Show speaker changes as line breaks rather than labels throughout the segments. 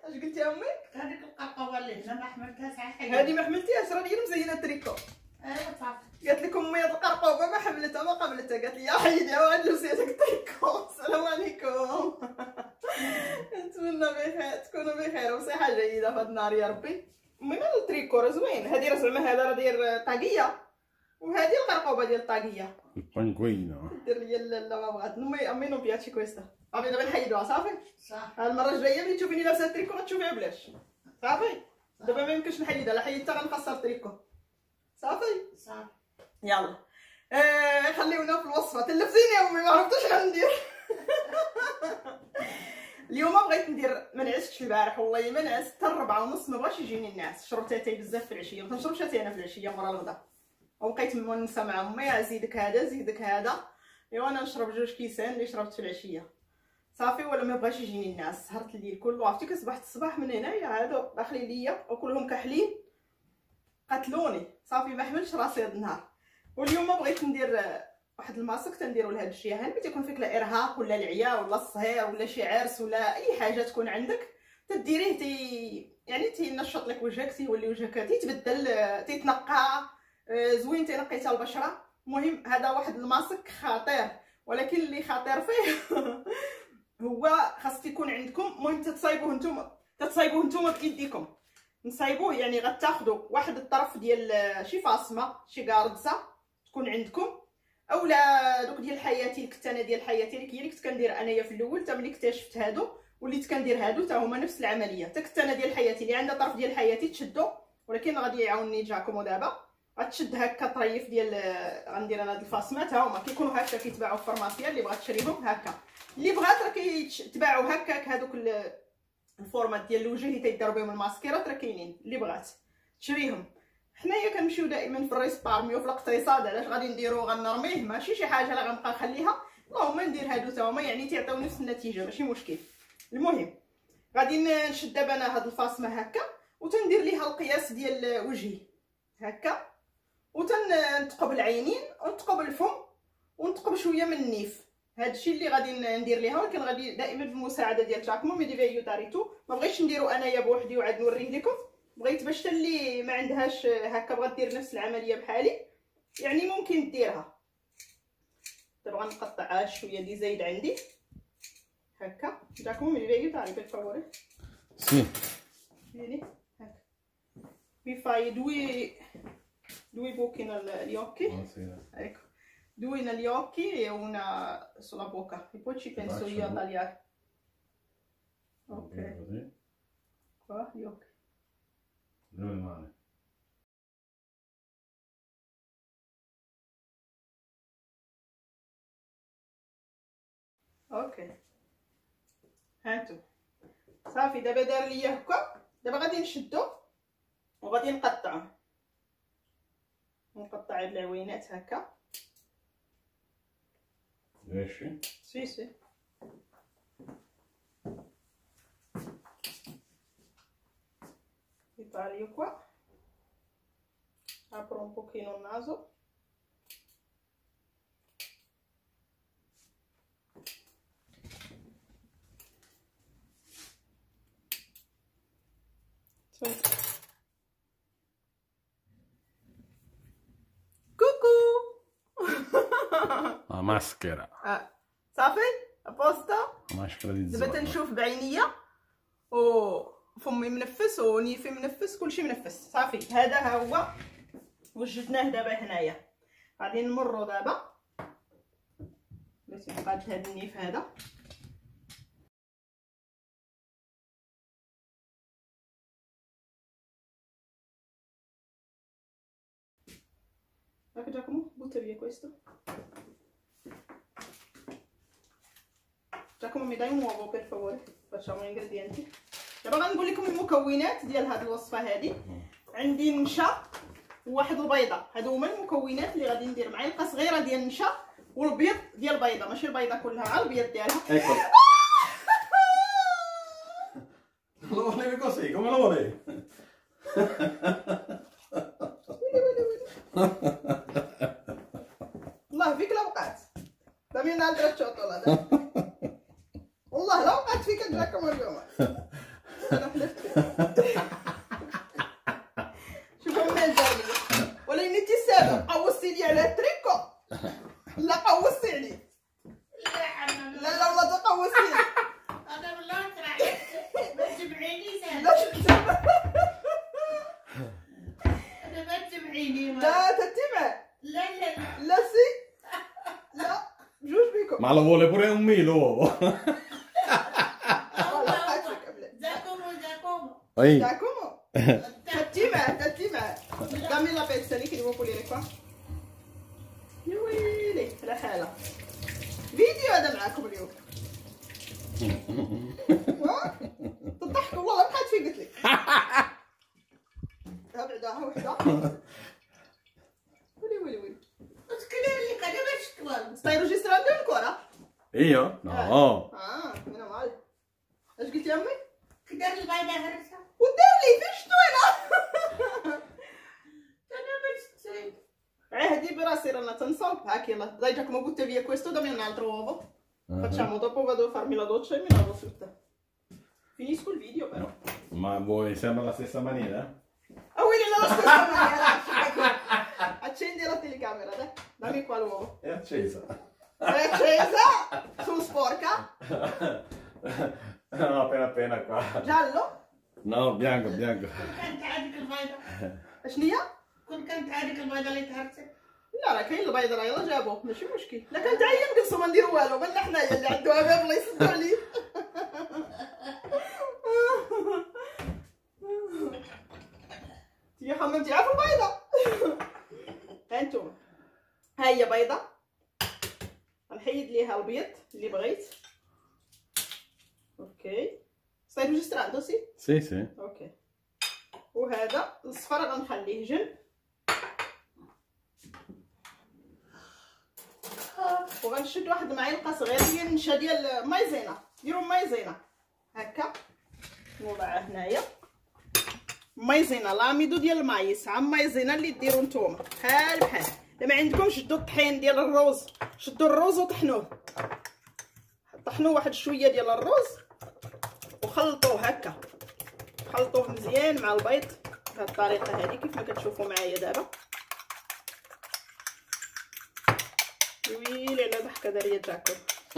اش قلتي يا امي؟
هذيك القرقوه اللي هنا ما حملتهاش على حاجه.
هذه ما حملتيهاش، راه هي مزينه التريكو.
ايوا صافي.
قالت لك امي هاد القرقوبه ما حملتها ما قبلتها، قالت لي يا حيديها وهاد لبسي هذاك التريكو. السلام عليكم. نتمنى بخير تكونوا بخير وصحه جيده في هاد النهار يا ربي. امي مال التريكو راه زوين، هادي راه زعما هذا راه داير طاقيه وهذه القرقوبه ديال الطاقيه.
البنكوينه
دير لي لا ما بغات امي نو بياتشي كويستا. صافي دابا نحيدوها صافي.
صافي.
المره الجايه ملي تشوفيني لابسه التريكو غتشوفيها بلاش. صافي دابا ما يمكنش نحيدها، لا حيدتها غنخسر التريكو. صافي
صافي.
يلا خليونا في الوصفه. تلفتيني يا امي ما عرفتش غندير. اليوم بغيت ندير، ما نعستش البارح والله ما نعست حتى 4:30 ما بغاش يجيني النعاس. شربت اتاي بزاف في العشيه، ما كنشربش اتاي انا في العشيه مورا الغدا، وبقيت مونسه مع امي زيدك هذا زيدك هذا. ايوا انا نشرب 2 كيسان اللي شربت في العشيه صافي، ولا ما بغاش يجيني النعاس. سهرت الليل كله، عرفتي كصبحت الصباح من هنايا هادو داخلين ليا وكلهم كحلين قتلوني. صافي ما حملتش راسي هاد النهار. واليوم بغيت ندير واحد الماسك تنديرو لهاد الجهه، ملي تيكون فيك الارهاق ولا العيا ولا الصهير ولا شي عرس ولا اي حاجه تكون عندك تديريه يعني تينشط لك وجهك، تيولي وجهك تيتبدل تيتنقى زوين، تينقي حتى البشره. المهم هذا واحد الماسك خطير، ولكن اللي خطير فيه هو خاص تيكون عندكم. المهم تتصايبوه نتوما بايديكم. نصايبوه يعني غتاخذوا واحد الطرف ديال شي فاصمه شي قارصه تكون عندكم، اولا دوك ديال حياتي الكتانه ديال حياتي اللي كنت كندير انايا في الاول حتى ملي اكتشفت هادو وليت كندير هادو حتى هما نفس العمليه. حتى الكتانه ديال حياتي اللي عندها طرف ديال حياتي تشدو، ولكن غادي يعاونني جاكم دابا غتشد هكا طريف ديال غندير انا هاد الفاصمات. ها هما كيكونوا هكا كيتباعوا في الفارماسيا، اللي بغات تشريهم هكا، اللي بغات راه كيتباعوا هكاك هادوك الفورمات ديال الوجه اللي تيداروا بهم الماسكيرات راه كاينين، اللي بغات تشريهم. حنايا كنمشيو دائما في الريسبارميو في الاقتصاد، علاش غادي نديرو غنرميه؟ ماشي شي حاجه لا غنبقى نخليها، اللهم ندير هادو تا هما يعني تيعطيو نفس النتيجه ماشي مشكل. المهم غادي نشد دابا انا هاد الفاصمه هكا وتندير ليها القياس ديال وجهي هكا، وتنتقب العينين ونتقب الفم ونتقب شويه من النيف. هادشي اللي غادي ندير ليها، ولكن غادي دائما بالمساعده ديال جاكمو مي دي فيديو تاريتو. ما بغيتش نديرو انايا بوحدي وعاد نوريه لكم، بغيت باش حتى اللي ما عندهاش هكا بغات دير نفس العمليه بحالي يعني ممكن ديرها. دابا غنقطع شويه اللي زايد عندي هكا. جاكمو مي دي فيديو تاريتو فاوري
سي
يعني هكا بيفاي due buchi negli occhi, ecco, 2 negli occhi e una sulla bocca, e poi ci penso io a tagliare. Ok, qua gli occhi.
Dove le mani?
Ok, هانتو صافي. دابا دار ليا هكا، دابا غادي نشدو وغادي نقطعو. نقطع هاد العوينات هكا.
ماشي
سي taglio qua, apro un pochino il naso, cucù.
La maschera.
صافي ابوستا.
ماشكرا ديال
دابا تنشوف بعينيا وفمي منفس ونيفي منفس كلشي منفس. صافي هذا ها هو وجدناه دابا هنايا. غادي نمروا دابا باش نقاد هذا النيف هذا. Ecco Giacomo, butta via questo. Giacomo mi dai un uovo per favore? Facciamo gli ingredienti. دابا غنقول لكم المكونات ديال هذه الوصفه هذه. عندي النشا وواحد البيضه، هادو هما المكونات اللي غادي ندير. معلقه صغيره ديال النشا والبيض ديال البيضه، ماشي البيضه كلها، البيض ديالها.
Lo volevi così, come lo volevi?
والله فيك لا وقعت دامي نالدرا الشوطولا والله لا وقعت فيك جاكم اليوم. انا حلفت. شوف امي الجايه ولكن انت السبب قوصتي لي على التريكو. لا قوصتي علي.
لا يا حمام.
لا والله تقوصتي لي.
انا والله ترى ما تجمعيني سهل.
لا تتبع.
انا ما تجمعيني.
لا تتبع.
لا
لا سي. لا بجوج بيكم.
Ma lo vuole pure un l'uovo. Ehi.
Giacomo. تتبع. dammi la pezza lì che devo pulire qua. يا ويلي الحالة. فيديو هذا معاكم اليوم. تضحكوا والله ما حد في قلت لك. ابعدها وحده. ويلي.
اسكتي انا ما شكوى.
stai registrando ancora?
Io? No.
meno male. ايش قلت يا امي؟
كدار البيضة هرسة.
ودار لي فيش انا.
انا ما شكوى.
Di però era una tanzoppa che dai Giacomo butta via questo dammi un altro uovo. Facciamo dopo vado a farmi la doccia e mi lavo tutta. Finisco il video però.
Ma vuoi sempre alla stessa maniera?
Quindi nella stessa maniera. Accendi la telecamera, dai. Dammi qua l'uovo.
È accesa.
È accesa? Sono sporca?
No, appena qua.
Giallo?
No, bianco.
كانت عادك البيضة.
ايش هي؟
كانت عادك البيضة اللي تهرسة.
لا كاين البيضة راه يلا جابوه ماشي مشكل. لا كان تعين قصوا ما نديرو والو مالنا حنايا اللي عندو باب الله يسدو عليه. يا حمامتي عارفه البيضة. ها انتم ها هي بيضة نحيد ليها البيض اللي بغيت. اوكي stai registrando sì؟
Sì.
اوكي وهذا الصفر غنخليه جنب وغنشد واحد معلقه صغيره ديال النشا ديال مايزينا. ديروا مايزينا هكا نوضعها هنايا. مايزينا لاميدو ديال المايس عام مايزينا اللي ديروا نتوما بحال الا ما عندكم شدوا الطحين ديال الروز. شدوا الروز وطحنوه. طحنوا واحد شويه ديال الروز وخلطوه هكا. خلطوه مزيان مع البيض بهذه الطريقه هذه كيف ما كتشوفوا معايا دابا. ويلي على ضحكه داريه جاكو.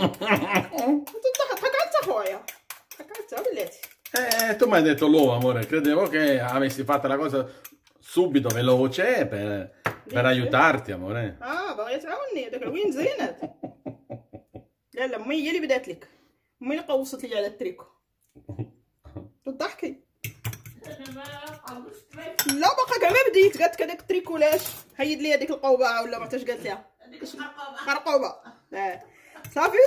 تضحك انت خويا. ضحك انت ولاتي.
Tu mi hai detto l'uovo, amore. Credevo che avessi fatto la cosa subito, veloce, per aiutarti, amore.
باغي تعاوني داك وين زينات. لا امي هي اللي بدات لك. امي اللي قوصت لي على التريكو. تضحكي. لا باقا كاع ما بديت. قالت لك هذاك التريكولاج هيد لي هذيك القوبعه ولا ما عرفتش قالت لها. خرقوبه. صافي.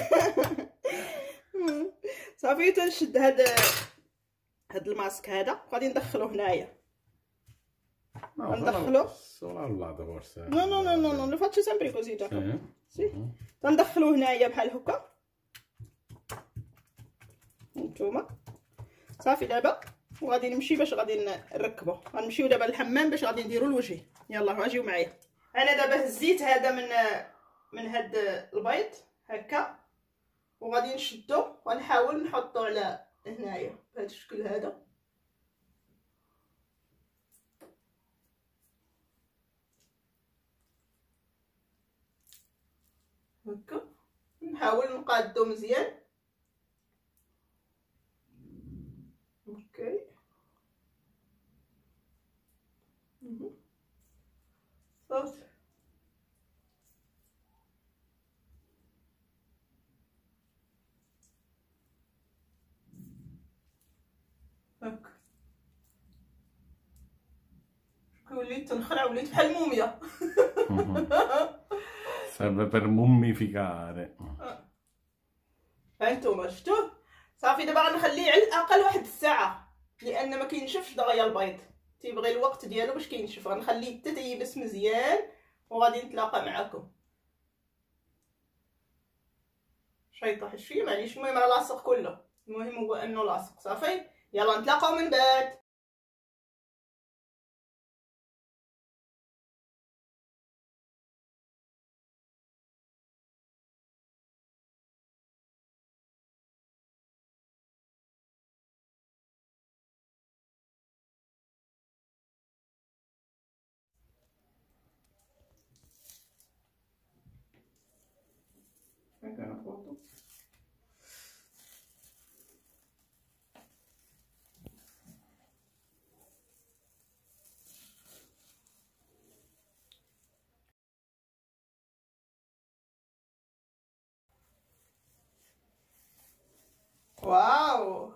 صافي تنشد هاد الماسك هذا وغادي ندخلو هنايا. ندخلو
solo al lato forse.
No, lo faccio sempre così già. Sì. تندخلو هنايا بحال هكا. نتوما صافي دابا وغادي نمشي باش غادي نركبو. غنمشيو دابا للحمام باش غادي نديرو الوجه. يلاه اجيو معايا. انا دابا هزيت هذا من هاد البيض هكا وغادي نشدو ونحاول نحطو على هنايا بهذا الشكل هذا. هكا نحاول نقادو مزيان. اوكي صافي هكا وليت تنخلع وليت بحال الموميا.
Serve per mummificare.
هانتوما شفتوه صافي. دابا غنخليه على الاقل واحد الساعه لان ما كينشفش دغيا البيض. تيبغي الوقت ديالو باش كينشف. غنخليه حتى تيبس مزيان وغادي نتلاقى معكم. شيطه شويه معليش. المهم راه لاصق كله. المهم هو انه لاصق. صافي يلا نتلاقاو من بعد. برضو. واو،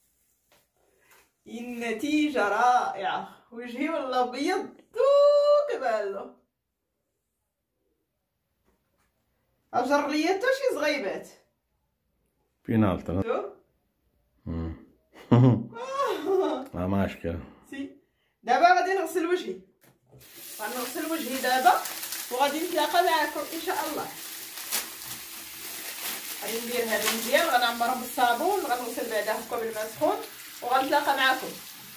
النتيجة رائعة. وجهي والله ابيض كبالو. اجر ليا حتى شي زغيبات
بينالتي.
شوف.
لا مشكلة.
سي دابا غادي نغسل وجهي، غنغسل وجهي دابا وغادي نتلاقى معكم ان شاء الله. غادي ندير هذا مزيان، غنعمرهم بالصابون، غنغسل بعدا هكا بالماء سخون وغنتلاقى معكم.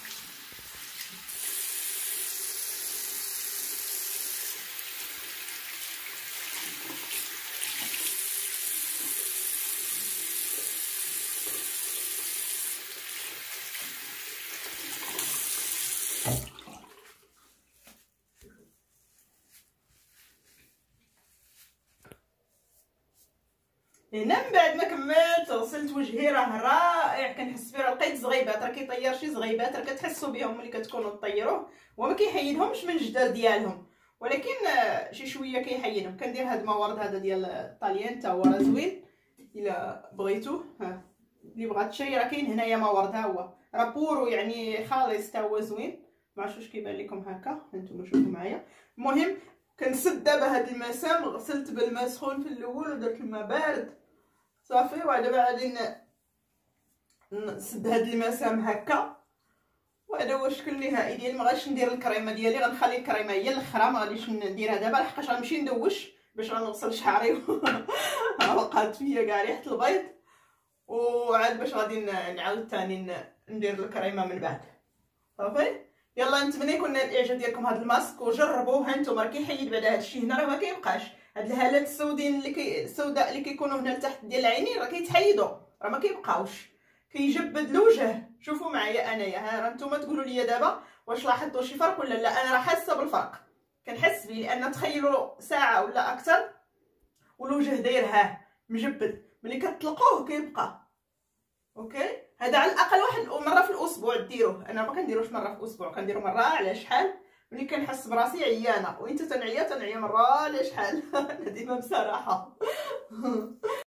هنا من بعد ما كملت غسلت وجهي راه رائع، كنحس فيه راه لقيت زغيبات، راه كيطير شي زغيبات راه كتحسوا بهم ملي كتكونوا طيروه، وما كيحيدهمش من الجدار ديالهم، ولكن شي شويه كيحيدهم. كندير هاد المورد هذا ديال الطاليان حتى هو راه زوين الا بغيتوه. ها اللي بغات شي راه كاين هنايا مورد، ها هو راه بورو يعني خالص حتى هو زوين. معرفتش واش كيبان لكم هكا، هانتوما شوفوا معايا. المهم كنسد دابا هاد المسام، غسلت بالماء سخون في الاول ودرت الماء بارد صافي، ودابا غادي نسد هاد المسام هكا، وهذا هو الشكل النهائي ديالي. ما غاديش ندير الكريمه ديالي، غنخلي الكريمه هي الاخرى، ما غاديش نديرها دابا لحقاش غنمشي ندوش باش غنغسل شعري وقعت فيا كاع ريحه البيض، وعاد باش غادي نعاود ثاني ندير الكريمه من بعد صافي. يلا نتمنى يكون نال الاعجاب ديالكم هذا الماسك وجربوه. ها نتوما راه كيحيد بعدا هادشي هنا، راه ما كيبقاش هاد الهالات السودين السوداء اللي كيكونوا هنا لتحت ديال العينين راه كيتحيدوا، راه ما كيبقاوش، كيجبد الوجه. شوفوا معايا انايا، ها راه نتوما تقولوا لي دابا واش لاحظتوا شي فرق ولا لا. انا راه حاسه بالفرق، كنحس به، لان تخيلوا ساعه ولا اكثر والوجه داير ها مجبد، ملي كتطلقوه كيبقى اوكي. هذا على الاقل واحد مره في الاسبوع ديروه، انا ما كنديروش مره في الاسبوع، كنديرو مره على شحال ملي كنحس براسي عيانه، وانت تنعيا مره على شحال. انا ديما بصراحه